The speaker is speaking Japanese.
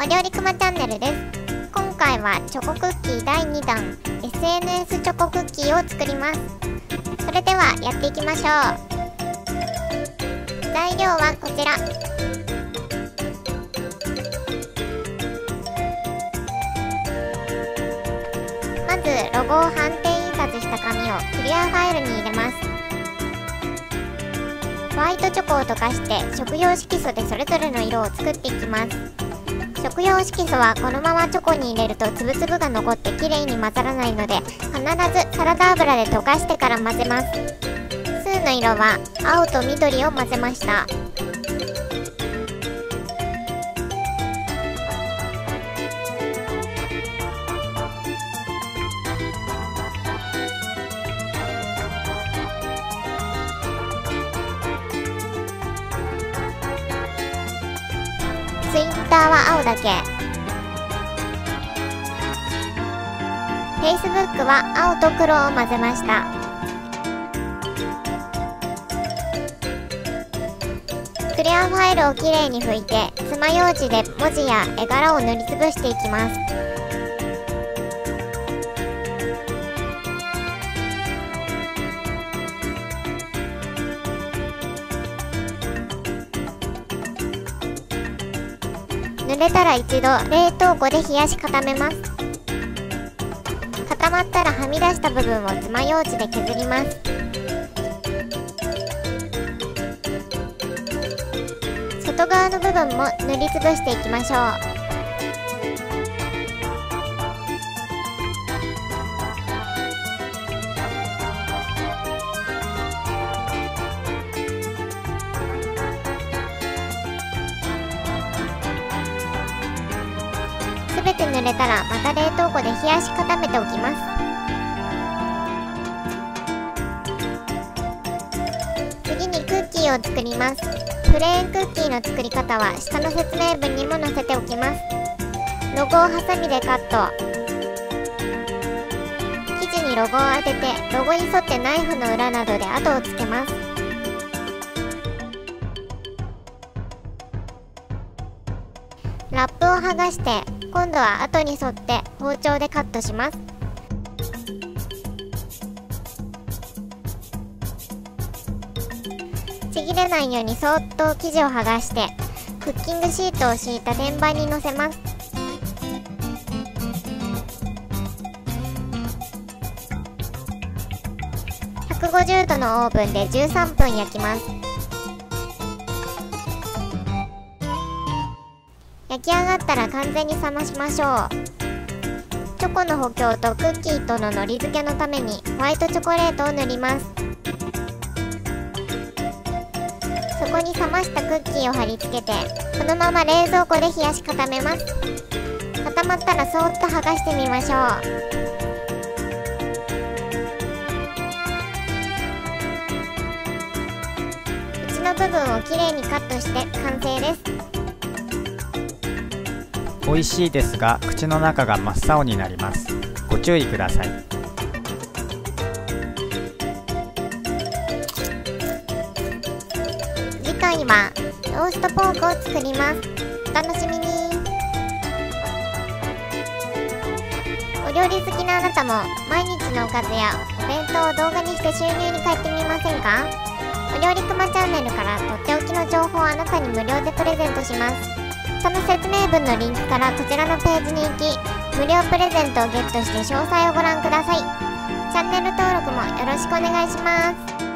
お料理くまチャンネルです。今回はチョコクッキー第2弾 SNS チョコクッキーを作ります。それではやっていきましょう。材料はこちら。まずロゴを反転印刷した紙をクリアファイルに入れます。ホワイトチョコを溶かして食用色素でそれぞれの色を作っていきます。食用色素はこのままチョコに入れるとつぶつぶが残ってきれいに混ざらないので、必ずサラダ油で溶かしてから混ぜます。数の色は青と緑を混ぜました。ツイッターは青だけ。Facebook は青と黒を混ぜました。クリアファイルをきれいに拭いて、爪楊枝で文字や絵柄を塗りつぶしていきます。濡れたら一度冷凍庫で冷やし固めます。固まったらはみ出した部分を爪楊枝で削ります。外側の部分も塗りつぶしていきましょう。すべて濡れたらまた冷凍庫で冷やし固めておきます。次にクッキーを作ります。プレーンクッキーの作り方は下の説明文にも載せておきます。ロゴをハサミでカット。生地にロゴを当ててロゴに沿ってナイフの裏などで跡をつけます。ラップを剥がして今度は跡に沿って包丁でカットします。ちぎれないようにそっと生地を剥がしてクッキングシートを敷いた天板にのせます。150度のオーブンで13分焼きます。焼き上がったら完全に冷ましましょう。チョコの補強とクッキーとののり付けのためにホワイトチョコレートを塗ります。そこに冷ましたクッキーを貼り付けてこのまま冷蔵庫で冷やし固めます。固まったらそーっと剥がしてみましょう。内の部分をきれいにカットして完成です。 美味しいですが口の中が真っ青になります。ご注意ください。 次回はローストポークを作ります。お楽しみに。お料理好きなあなたも毎日のおかずやお弁当を動画にして収入に変えてみませんか？お料理くまチャンネルからとっておきの情報をあなたに無料でプレゼントします。その説明文のリンクからこちらのページに行き、無料プレゼントをゲットして詳細をご覧ください。チャンネル登録もよろしくお願いします。